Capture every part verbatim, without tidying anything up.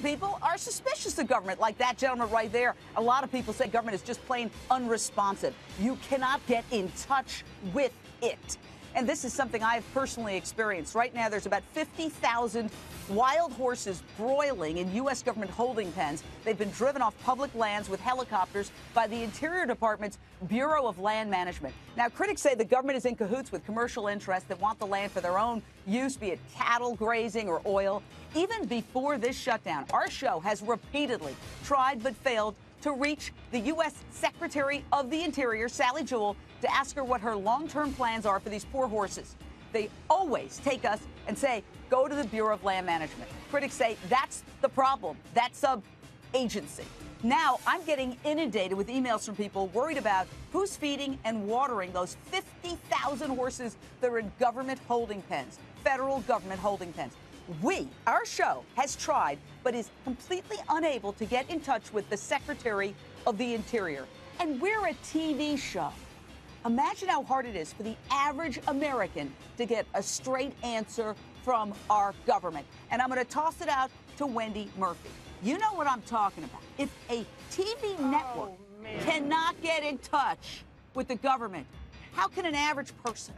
people are suspicious of government, like that gentleman right there. A lot of people say government is just plain unresponsive. You cannot get in touch with it. And this is something I have personally experienced. Right now, there's about fifty thousand wild horses broiling in U S government holding pens. They've been driven off public lands with helicopters by the Interior Department's Bureau of Land Management. Now, critics say the government is in cahoots with commercial interests that want the land for their own use, be it cattle grazing or oil. Even before this shutdown, our show has repeatedly tried but failed to reach the U S Secretary of the Interior, Sally Jewell, to ask her what her long-term plans are for these poor horses. They always take us and say, go to the Bureau of Land Management. Critics say that's the problem, that sub-agency. Now I'm getting inundated with emails from people worried about who's feeding and watering those fifty thousand horses that are in government holding pens, federal government holding pens. We, our show, has tried but is completely unable to get in touch with the Secretary of the Interior. And we're a T V show. Imagine how hard it is for the average American to get a straight answer from our government. And I'm going to toss it out to Wendy Murphy. You know what I'm talking about. If a T V oh, network man. cannot get in touch with the government, how can an average person?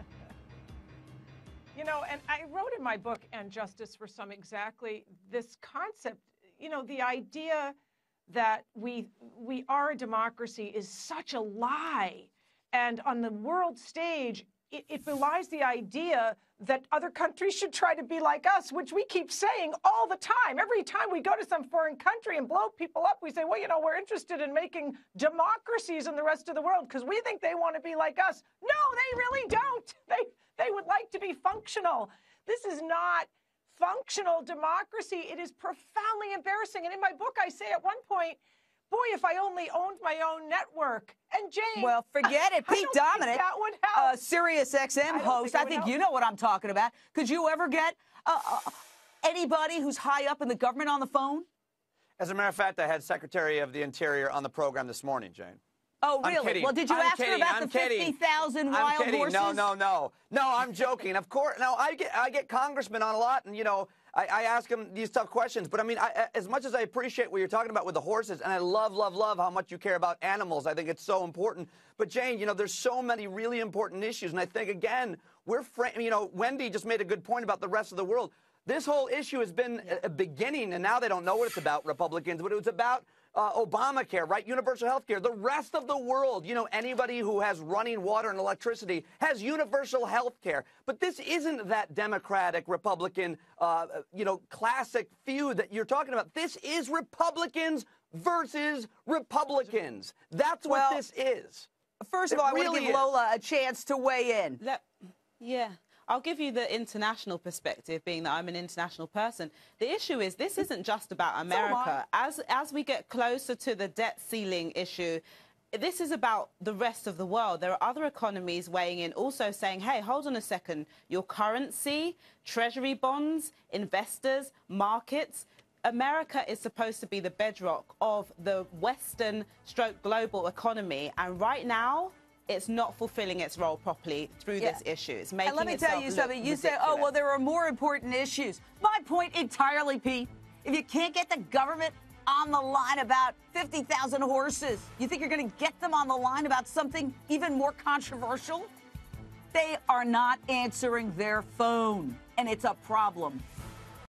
You know, and I wrote in my book, And Justice for Some, exactly this concept. You know, the idea that we we are a democracy is such a lie. And on the world stage, it, it belies the idea that other countries should try to be like us, which we keep saying all the time. Every time we go to some foreign country and blow people up, we say, well, you know, we're interested in making democracies in the rest of the world because we think they want to be like us. No, they really don't. They, they would like to be functional. This is not functional democracy. It is profoundly embarrassing. And in my book, I say at one point, boy, if I only owned my own network. And Jane, well, forget it. Pete Dominic, that would help. Uh, Sirius X M host. Think I think you know what I'm talking about. Could you ever get uh, uh, anybody who's high up in the government on the phone? As a matter of fact, I had Secretary of the Interior on the program this morning, Jane. Oh, really? Well, did you I'm ask kidding. her about I'm the fifty thousand wild I'm kidding. horses? No, no, no. No, I'm joking. Of course. No, I get I get congressmen on a lot, and, you know, I, I ask them these tough questions. But, I mean, I, as much as I appreciate what you're talking about with the horses, and I love, love, love how much you care about animals. I think it's so important. But, Jane, you know, there's so many really important issues. And I think, again, we're, you know, Wendy just made a good point about the rest of the world. This whole issue has been a beginning, and now they don't know what it's about, Republicans, but it was about uh, Obamacare, right? Universal health care. The rest of the world, you know, anybody who has running water and electricity has universal health care. But this isn't that Democratic, Republican, uh, you know, classic feud that you're talking about. This is Republicans versus Republicans. That's what well, this is. First of all, really I want to give is. Lola a chance to weigh in. Let, yeah. I'll give you the international perspective, being that I'm an international person. The issue is this isn't just about America. So as, as we get closer to the debt ceiling issue, this is about the rest of the world. There are other economies weighing in, also saying, hey, hold on a second. Your currency, treasury bonds, investors, markets, America is supposed to be the bedrock of the Western stroke global economy. And right now, it's not fulfilling its role properly through yeah. this issue. It's making and let me tell you something. You say, oh, well, there are more important issues. My point entirely, Pete, if you can't get the government on the line about fifty thousand horses, you think you're going to get them on the line about something even more controversial? They are not answering their phone, and it's a problem.